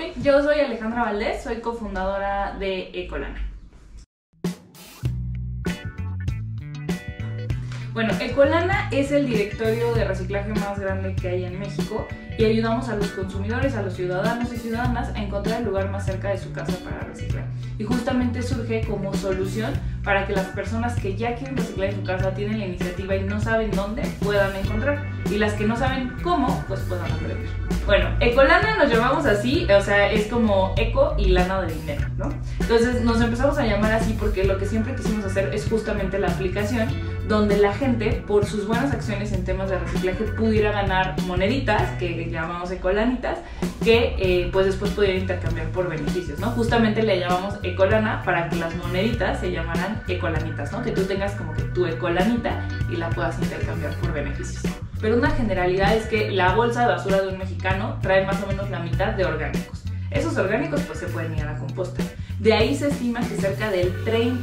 yo soy Alejandra Valdés, soy cofundadora de Ecolana. Bueno, Ecolana es el directorio de reciclaje más grande que hay en México y ayudamos a los consumidores, a los ciudadanos y ciudadanas a encontrar el lugar más cerca de su casa para reciclar. Y justamente surge como solución para que las personas que ya quieren reciclar en su casa, tienen la iniciativa y no saben dónde, puedan encontrar. Y las que no saben cómo, pues puedan aprender. Bueno, Ecolana nos llamamos así, o sea, es como eco y lana de dinero, ¿no? Entonces nos empezamos a llamar así porque lo que siempre quisimos hacer es justamente la aplicación donde la gente, por sus buenas acciones en temas de reciclaje, pudiera ganar moneditas, que llamamos ecolanitas, que pues después pudiera intercambiar por beneficios, ¿no? Justamente le llamamos Ecolana para que las moneditas se llamaran ecolanitas, ¿no? Que tú tengas como que tu ecolanita y la puedas intercambiar por beneficios. Pero una generalidad es que la bolsa de basura de un mexicano trae más o menos la mitad de orgánicos. Esos orgánicos pues se pueden ir a la composta. De ahí se estima que cerca del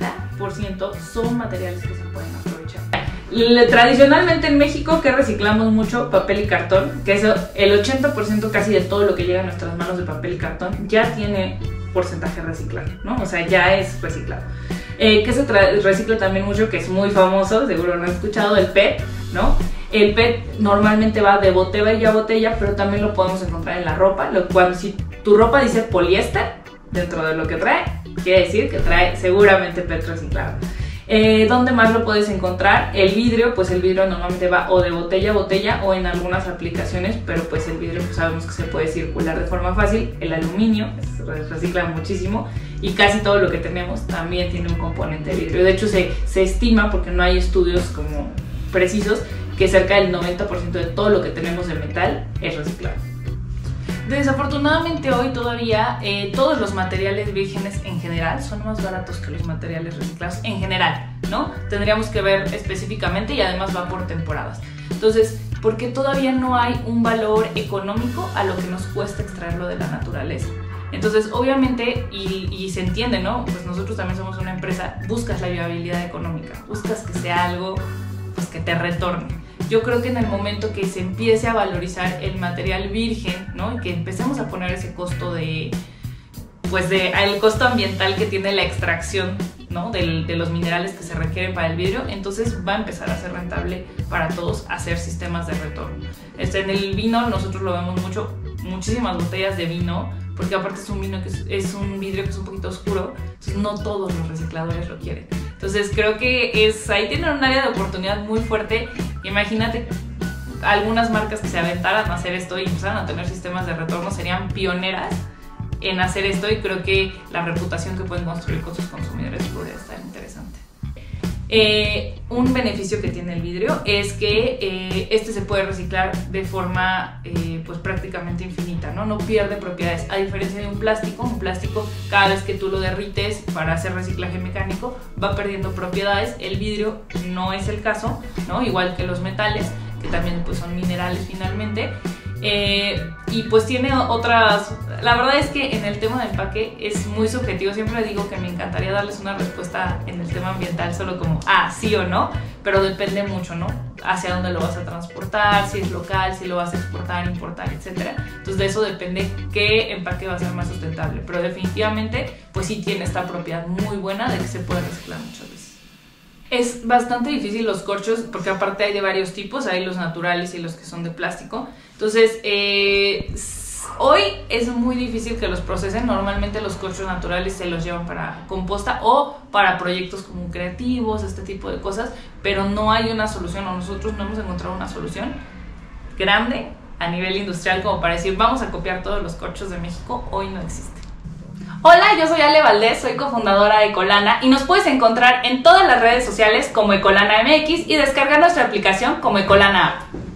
30% son materiales que se pueden aprovechar. Tradicionalmente en México, que reciclamos mucho papel y cartón, que eso, el 80% casi de todo lo que llega a nuestras manos de papel y cartón ya tiene porcentaje reciclado, ¿no? O sea, ya es reciclado. Que se recicla también mucho, que es muy famoso, seguro lo han escuchado, el PET, ¿no? El PET normalmente va de botella a botella, pero también lo podemos encontrar en la ropa. Cuando si tu ropa dice poliéster dentro de lo que trae, quiere decir que trae seguramente PET reciclado. ¿Dónde más lo puedes encontrar? El vidrio, pues el vidrio normalmente va o de botella a botella o en algunas aplicaciones, pero pues el vidrio pues sabemos que se puede circular de forma fácil. El aluminio se recicla muchísimo y casi todo lo que tenemos también tiene un componente de vidrio. De hecho se estima, porque no hay estudios como precisos, que cerca del 90% de todo lo que tenemos de metal es reciclado. Desafortunadamente hoy todavía todos los materiales vírgenes en general son más baratos que los materiales reciclados en general, ¿no? Tendríamos que ver específicamente y además va por temporadas. Entonces, ¿por qué todavía no hay un valor económico a lo que nos cuesta extraerlo de la naturaleza? Entonces, obviamente, y se entiende, ¿no? Pues nosotros también somos una empresa, buscas la viabilidad económica, buscas que sea algo pues, que te retorne. Yo creo que en el momento que se empiece a valorizar el material virgen, ¿no? Y que empecemos a poner ese costo el costo ambiental que tiene la extracción, ¿no? de los minerales que se requieren para el vidrio, entonces va a empezar a ser rentable para todos hacer sistemas de retorno. En el vino nosotros lo vemos mucho, muchísimas botellas de vino, porque aparte es un vino es un vidrio que es un poquito oscuro, entonces no todos los recicladores lo quieren. Entonces creo que ahí tienen un área de oportunidad muy fuerte. Imagínate algunas marcas que se aventaran a hacer esto y empezaran a tener sistemas de retorno, serían pioneras en hacer esto y creo que la reputación que pueden construir con sus consumidores podría estar interesante. Un beneficio que tiene el vidrio es que este se puede reciclar de forma pues prácticamente infinita, ¿no? No pierde propiedades, a diferencia de un plástico cada vez que tú lo derrites para hacer reciclaje mecánico va perdiendo propiedades. El vidrio no es el caso, ¿no? Igual que los metales, que también pues son minerales finalmente. Y pues tiene otras, la verdad es que en el tema de empaque es muy subjetivo, siempre digo que me encantaría darles una respuesta en el tema ambiental solo como sí o no, pero depende mucho, ¿no? Hacia dónde lo vas a transportar, si es local, si lo vas a exportar, importar, etc. Entonces de eso depende qué empaque va a ser más sustentable, pero definitivamente pues sí tiene esta propiedad muy buena de que se puede reciclar muchas veces. Es bastante difícil los corchos porque aparte hay de varios tipos, hay los naturales y los que son de plástico. Entonces, hoy es muy difícil que los procesen. Normalmente los corchos naturales se los llevan para composta o para proyectos como creativos, este tipo de cosas, pero no hay una solución, o nosotros no hemos encontrado una solución grande a nivel industrial como para decir vamos a copiar todos los corchos de México. Hoy no existe. Hola, yo soy Ale Valdés, soy cofundadora de Ecolana y nos puedes encontrar en todas las redes sociales como Ecolana MX y descargar nuestra aplicación como Ecolana App.